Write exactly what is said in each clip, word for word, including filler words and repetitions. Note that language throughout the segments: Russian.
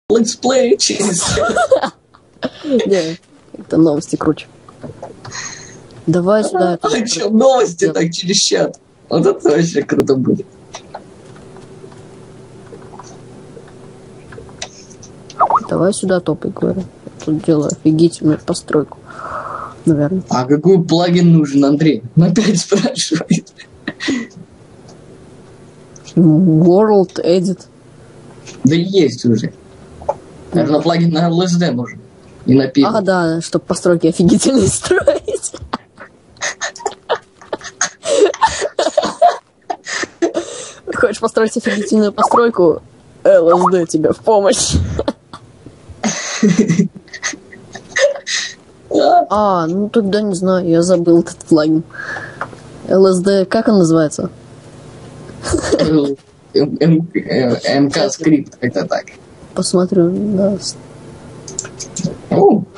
летсплей через... Не, это новости круче. Давай сюда. А что, новости так через чат? Вот это вообще круто будет. Давай сюда топай, говорю. Тут делаю офигительную постройку. Наверное. А какой плагин нужен, Андрей? Он опять спрашивает. World Edit. Да есть уже. Наверное, плагин на эл эс ди нужен. И на пиво. А, да, чтобы постройки офигительные строить. Хочешь построить офигительную постройку? эл эс ди тебе в помощь. А, ну тогда не знаю, я забыл этот плагин. эл эс ди, как он называется? эм ка скрипт, это так. Посмотрю, да. О,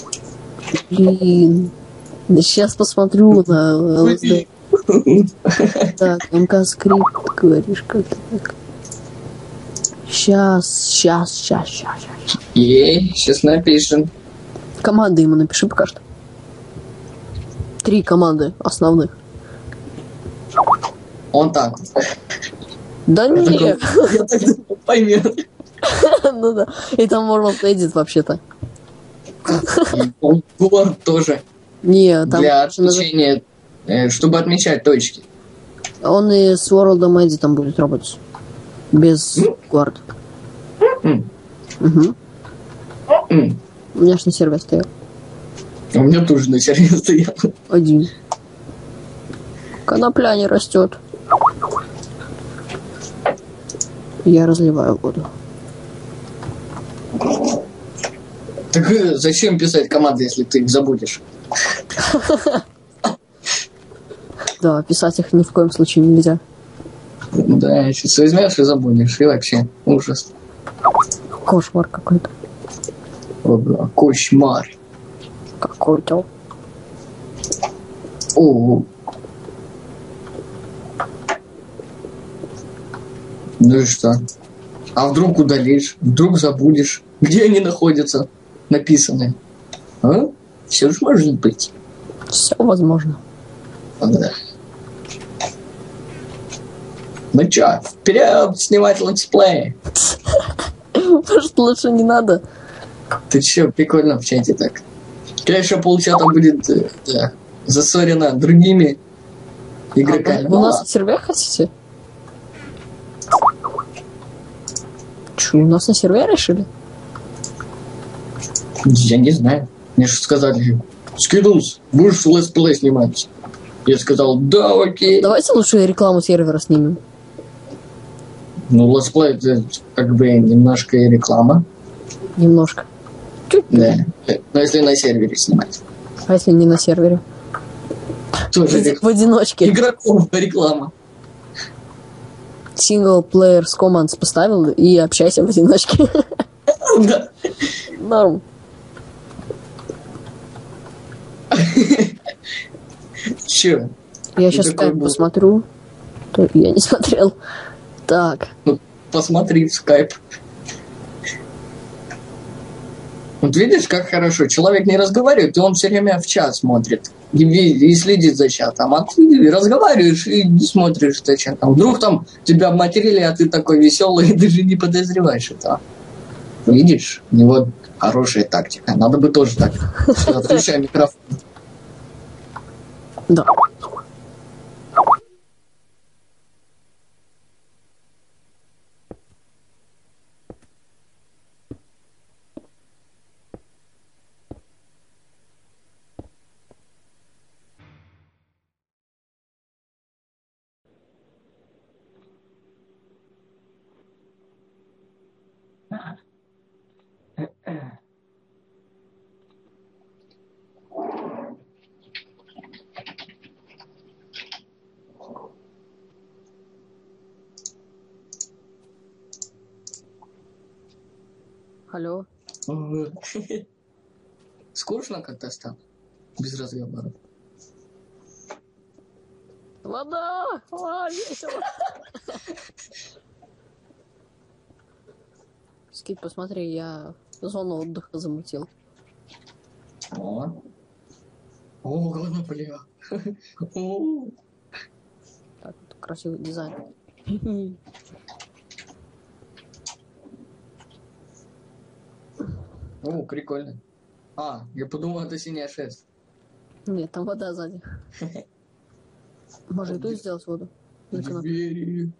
Блин. Да сейчас посмотрю на эл эс ди. Так, эм ка скрипт, говоришь, как-то так. Сейчас, сейчас, сейчас, сейчас, сейчас. Ей, сейчас напишем. Команды ему напиши пока что. Три команды основных. Он так. Да Я не. такой, я так думал, поймет. Ну да. И там World Edit вообще-то. Он Word тоже. Не, там... Для отмечения, э, чтобы отмечать точки. Он и с World Edit там будет работать. Без Word. М. Угу. М. У меня ж на сервере стоял. У меня тоже на сервере стоял. Один. Конопля не растет. Я разливаю воду. Так э, зачем писать команды, если ты их забудешь? Да, писать их ни в коем случае нельзя. Да, сейчас возьмешь и забудешь. И вообще ужас. Кошмар какой-то. Ого, кошмар. Какой-то. О. Ну и что? А вдруг удалишь? Вдруг забудешь? Где они находятся? Написанные. А? Все же может быть. Все возможно. Да. Ну чё, вперед снимать летсплей. Может, лучше не надо? Ты чё, прикольно в чате так. Конечно, полчата будет э, да, засорено другими игроками. А, вы у нас на сервере хотите? Че, у нас на сервере решили? Я не знаю. Мне же сказали, Скидлс, будешь летсплей снимать? Я сказал, да, окей. Давайте лучше рекламу сервера снимем. Ну, летсплей это как бы немножко и реклама. Немножко. Да. Но если на сервере снимать. А если не на сервере? Тоже В, рек- в одиночке. игроков реклама. Single player с commands поставил и общайся в одиночке. Да. Норм. Чё? Я Ты сейчас такой скайп был. посмотрю. То я не смотрел. Так. Ну, посмотри в скайп. Вот видишь, как хорошо. Человек не разговаривает, и он все время в чат смотрит. И, и следит за чатом. А ты разговариваешь и не смотришь за чатом. Вдруг там тебя обматерили, а ты такой веселый, и даже не подозреваешь этого. Видишь? У него хорошая тактика. Надо бы тоже так. Отключай микрофон. Да. Алло. Скучно как-то стало? Без разговоров. Вода! А, весело. Скид, посмотри, я зону отдыха замутил. О, о, ладно, бля. О. Так, вот красивый дизайн. О, прикольно. А, я подумал, это синяя шерсть. Нет, там вода сзади. Может, и тут сделать воду? Двери.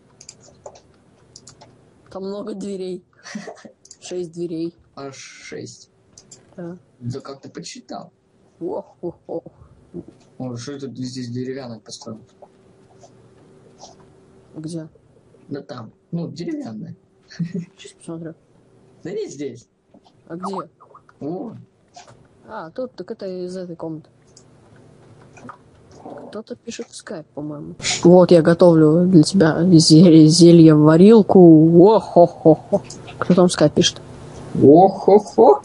Там много дверей. Шесть дверей. Аж шесть. Да. Да как ты подсчитал? О-хо-хо. О, что это ты здесь деревянных построил? Где? Да там. Ну, деревянная. Сейчас посмотрю. Да не здесь. А где? О, А, тут, так это из этой комнаты. Кто-то пишет в скайп, по-моему. Вот я готовлю для тебя зелье, зелье в варилку. О-хо-хо-хо. Кто там в скайп пишет? о-хо-хо.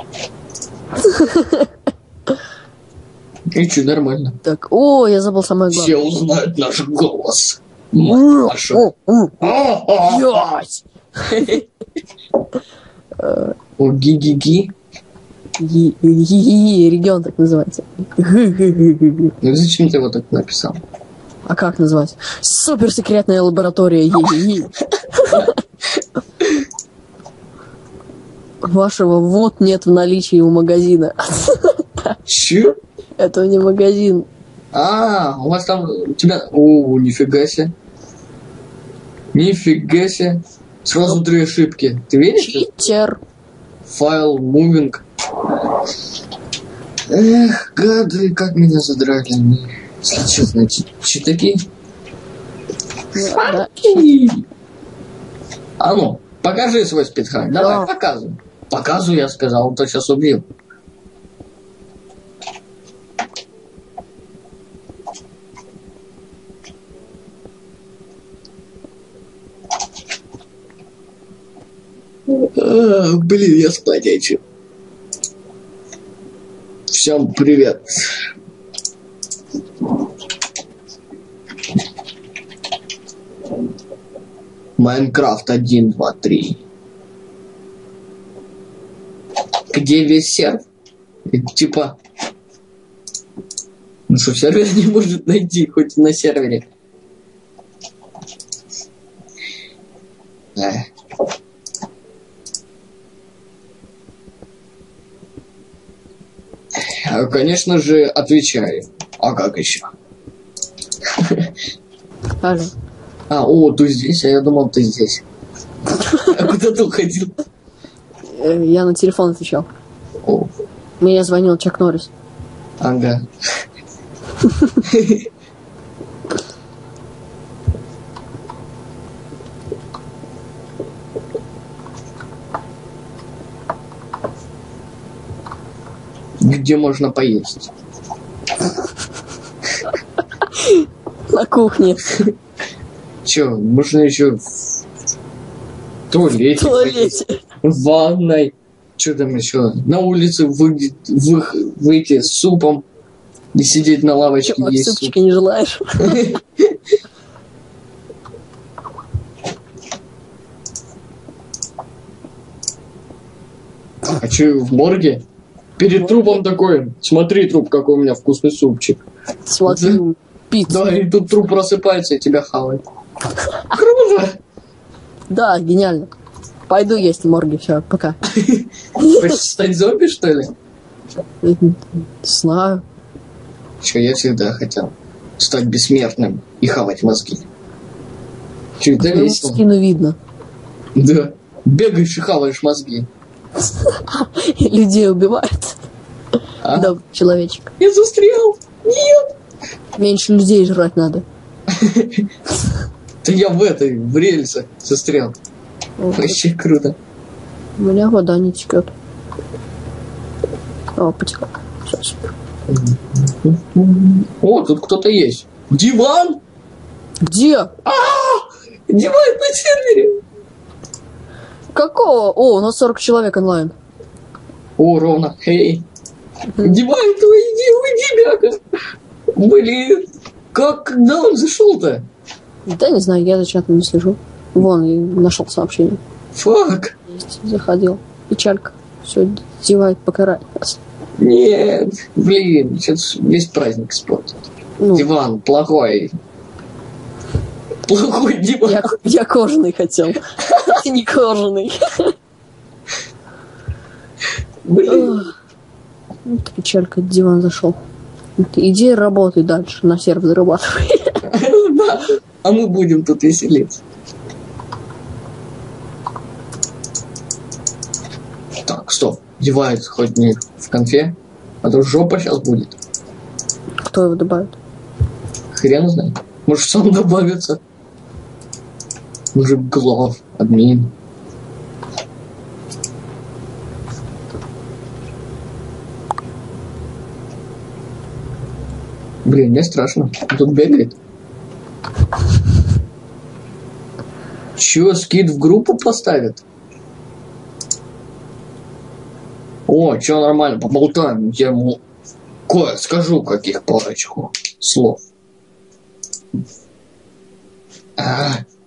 И что, нормально. Так, о, я забыл самое главное. Все узнают наш голос. Мать наша. Ясь! О, ги-ги-ги. Регион так называется. Ну зачем ты его так написал? А как назвать? Суперсекретная лаборатория. Вашего вот нет в наличии у магазина. Че? Это не магазин. А, у вас там... У тебя... О, нифига себе. Нифига себе. Сразу три ошибки. Ты видишь? Читер. Файл moving. Эх, гады, как меня задрали они. Если честно, читаки. Да. А ну, покажи свой спидхак. Давай, Да. показывай. Показывай, я сказал, он то сейчас убил. А, блин, я спать хочу. Всем привет. Майнкрафт один, два, три. Где весь сервер? И, типа... Ну что, сервер не может найти, хоть и на сервере. Эх. Конечно же, отвечаю. А как еще? Алло. А, о, ты здесь, а я думал, ты здесь. А куда ты уходил? Э, Я на телефон отвечал. О, Мне звонил Чак Норрис. ага. Где можно поесть? На кухне. Че, можно еще в туалете, В туалете. поесть, в ванной. Что там еще? На улице выйти, вы, выйти с супом и сидеть на лавочке Чувак, есть супчика не желаешь? суп. А че, в морге? Перед трупом такой, смотри, труп, какой у меня вкусный супчик. Смотри, пиццу. Да, и тут труп просыпается и тебя хавает. Круто! Да, гениально. Пойду есть в морге, все, пока. Хочешь стать зомби, что ли? Не знаю. Че, я всегда хотел стать бессмертным и хавать мозги. Че, это Ну, весело. скину видно. Да. Бегаешь и хаваешь мозги. И людей убивают. А? Да, человечек. Я застрял! Нет! Меньше людей жрать надо. Да я в этой, в рельсах застрял. Вот. Вообще круто. У меня вода не текет. О, потекла. Сейчас. О, тут кто-то есть. Диван! Где? А! Диван на сервере! Какого? О, у нас сорок человек онлайн. О, ровно. Эй. Диван, твой иди, уйди, бяка. Блин. Как, когда он зашел-то? Да, не знаю, я за чатом не слежу. Вон, я нашел сообщение. Фак. заходил. Печалька. Все, девает, покарает нас. Нет, блин, сейчас весь праздник испортит. Ну, диван плохой. Плохой диван. Я, я кожаный хотел. Ты не кожаный. Блин. Вот печалька, диван зашел. Иди работай дальше, на сервер зарабатывай. Да, а мы будем тут веселиться. Так, стоп. Девает хоть не в конфе, а то жопа сейчас будет. Кто его добавит? Хрен знает. Может, сам добавится. Мужик глав, админ. Блин, мне страшно. Он тут бегает. Чё, скид в группу поставят? О, чё, нормально, поболтаем. Я ему кое скажу каких парочку слов. А,